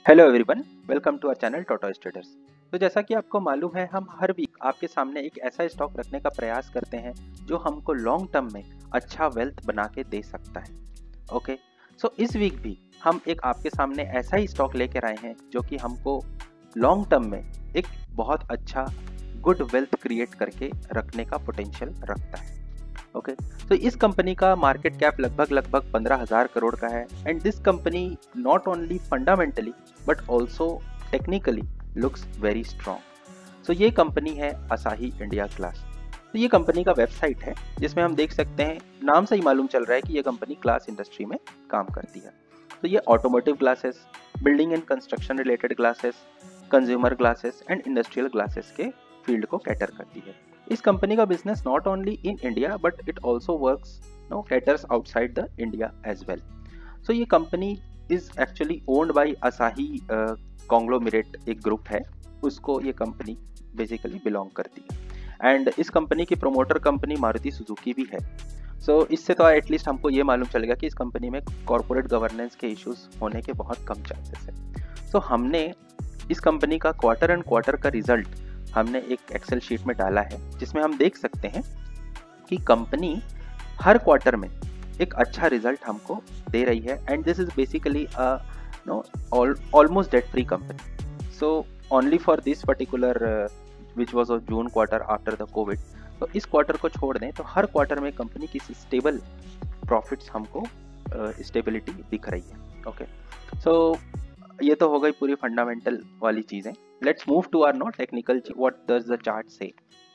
Hello everyone, welcome to our channel tortoise traders. तो जैसा कि आपको मालूम है, हम हर वीक आपके सामने एक ऐसा स्टॉक रखने का प्रयास करते हैं जो हमको लॉन्ग टर्म में अच्छा वेल्थ बना के दे सकता है। ओके, सो इस वीक भी हम एक आपके सामने ऐसा ही स्टॉक लेकर आए हैं जो कि हमको लॉन्ग टर्म में एक बहुत अच्छा गुड वेल्थ क्रिएट करके रखने का पोटेंशियल रखता है। ओके, तो इस कंपनी का मार्केट कैप लगभग 15,000 करोड़ का है and this company not only fundamentally but also technically looks very strong. So ये कंपनी है असाही इंडिया ग्लास। तो ये कंपनी का वेबसाइट है जिसमें हम देख सकते हैं, नाम से ही मालूम चल रहा है कि ये कंपनी ग्लास इंडस्ट्री में काम करती है। तो ये automotive glasses, building and construction related glasses, consumer glasses and industrial glasses के फील्ड को कैटर करती है। इस कंपनी का business not only in India but it also works caters outside the India as well. So ये company is actually owned by Asahi conglomerate, एक group है, उसको ये कंपनी बेसिकली बिलोंग करती है एंड इस कंपनी की प्रोमोटर कंपनी मारुति सुजुकी भी है। सो इससे तो एटलीस्ट हमको ये मालूम चलेगा कि इस कंपनी में कॉर्पोरेट गवर्नेंस के इश्यूज होने के बहुत कम चांसेस है। सो हमने इस कंपनी का क्वार्टर एंड क्वार्टर का रिजल्ट हमने एक एक्सेल शीट में डाला है जिसमें हम देख सकते हैं कि कंपनी हर क्वार्टर में एक अच्छा रिजल्ट हमको दे रही है and this is basically almost debt free company. So only for this particular which was of June quarter after the COVID, तो इस क्वार्टर को छोड़ दें तो हर क्वार्टर में कंपनी की स्टेबल प्रॉफिट्स हमको स्टेबिलिटी दिख रही है। ओके, सो ये तो हो गई पूरी फंडामेंटल वाली चीजें। Let's move to our technical, what does the chart से।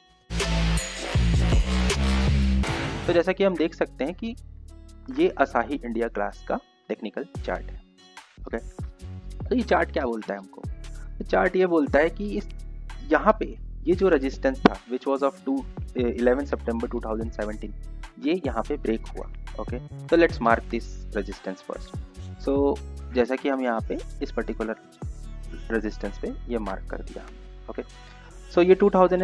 तो जैसा कि हम देख सकते हैं कि ये असाही इंडिया ग्लास का टेक्निकल चार्ट है। ओके, तो ये चार्ट क्या बोलता है हमको? तो चार्ट ये बोलता है कि इस यहाँ पे ये जो रेजिस्टेंस था विच वाज ऑफ 11 सितंबर 2017, ये यहाँ पे ब्रेक हुआ। ओके, तो let's mark this resistance first. So जैसा कि हम यहाँ पे इस पर्टिकुलर रेजिस्टेंस पे ये मार्क कर दिया। ओके, सो ये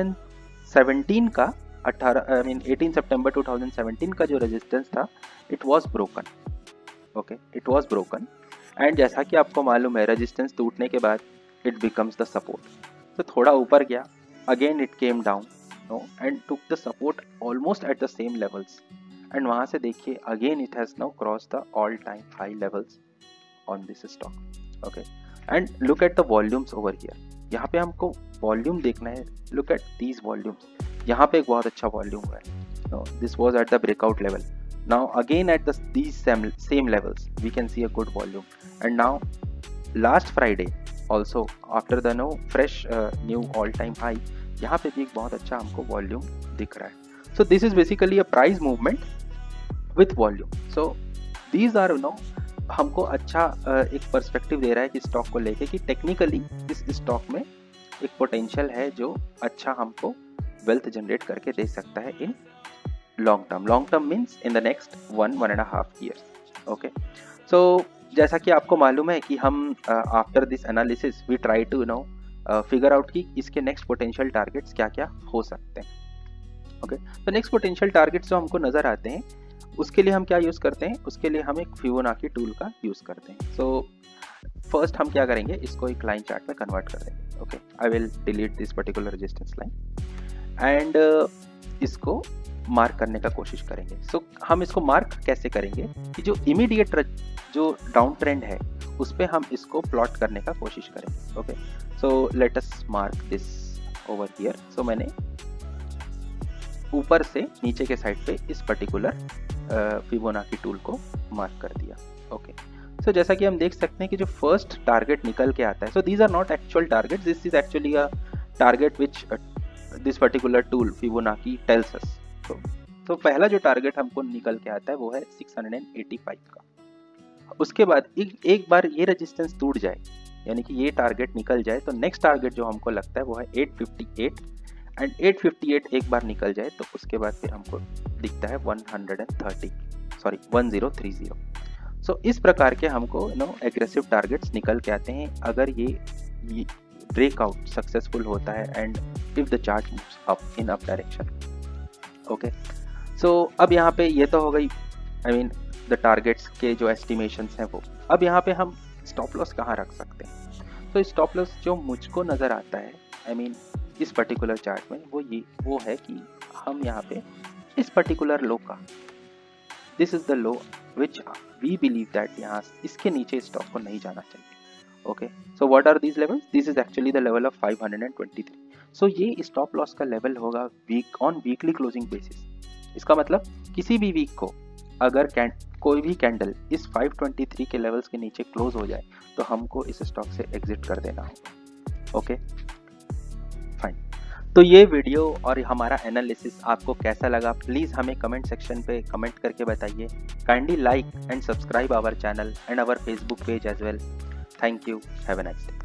2017 का 18 सितंबर 2017 का जो रेजिस्टेंस था, it was broken. Okay, it was broken and जैसा कि आपको मालूम है, रेजिस्टेंस टूटने के बाद इट बिकम्स द सपोर्ट। तो थोड़ा ऊपर गया, again it came down and took the support almost at the same levels and वहां से देखिए again it has now cross the all time high levels on this stock. Okay, and look at the volumes over here. यहाँ पे हमको volume देखना है। Look at these volumes. यहाँ पे एक बहुत अच्छा वॉल्यूम हुआ है। This was at the breakout level. Now again at these same levels, we can see a good volume. And now last Friday also after the fresh new all-time high, यहाँ पे भी एक बहुत अच्छा हमको वॉल्यूम दिख रहा है। So this is basically a price movement with volume. So these are हमको अच्छा एक पर्सपेक्टिव दे रहा है कि स्टॉक को लेके कि टेक्निकली इस स्टॉक में एक पोटेंशियल है जो अच्छा हमको वेल्थ जनरेट करके दे सकता है in long term. Long term means in the next 1.5 years. Okay, so जैसा कि आपको मालूम है कि हम after this analysis we try to figure out कि इसके नेक्स्ट पोटेंशियल टारगेट्स क्या क्या हो सकते हैं। ओके, तो नेक्स्ट पोटेंशियल टारगेट्स जो हमको नजर आते हैं उसके लिए हम क्या यूज़ करते हैं? उसके लिए हम एक फिबोनाची टूल का यूज़ करते हैं। सो फर्स्ट हम क्या करेंगे, इसको एक लाइन चार्ट में कन्वर्ट कर देंगे। Okay, I will delete this particular resistance line and इसको मार्क करने का कोशिश करेंगे। सो हम इसको मार्क कैसे करेंगे कि जो इमीडिएट जो डाउन ट्रेंड है उस पर हम इसको प्लॉट करने का कोशिश करेंगे। Okay, so let us mark this over here. So मैंने ऊपर से नीचे के साइड पे इस पर्टिकुलर फिबोनाची टूल को मार्क कर दिया। ओके, सो जैसा कि हम देख सकते हैं कि जो फर्स्ट टारगेट निकल के आता है, so these are not actual target, this is actually a target which this particular tool Fibonacci tells us. तो पहला जो टारगेट हमको निकल के आता है वो है 685 का। उसके बाद एक बार ये रेजिस्टेंस टूट जाए, यानी कि ये टारगेट निकल जाए, तो नेक्स्ट टारगेट जो हमको लगता है वो है 858 एंड 858 एक बार निकल जाए तो उसके बाद फिर हमको दिखता है 1030। सो इस प्रकार के हमको एग्रेसिव टारगेट्स निकल के आते हैं अगर ये ब्रेकआउट सक्सेसफुल होता है and if the chart moves up in up direction. Okay, so अब यहाँ पे ये तो हो गई, आई मीन द टारगेट्स के जो एस्टिमेशंस हैं वो। अब यहाँ पे हम स्टॉप लॉस कहाँ रख सकते हैं? तो स्टॉप लॉस जो मुझको नज़र आता है, आई मीन इस पर्टिकुलर चार्ट में, वो है कि हम यहाँ पे इस पर्टिकुलर लो का, this is the low which we believe that यहाँ इसके नीचे स्टॉक को नहीं जाना चाहिए। Okay, so what are these levels? This is actually the level of 523। So ये स्टॉप लॉस का लेवल होगा वीकली क्लोजिंग बेसिस। इसका मतलब किसी भी वीक को अगर कोई भी कैंडल इस 523 के लेवल्स के नीचे क्लोज हो जाए तो हमको इस स्टॉक से एग्जिट कर देना होगा। Okay fine. तो ये वीडियो और हमारा एनालिसिस आपको कैसा लगा, प्लीज़ हमें कमेंट सेक्शन पे कमेंट करके बताइए। Kindly like and subscribe our channel and our Facebook page as well. Thank you, have a nice day.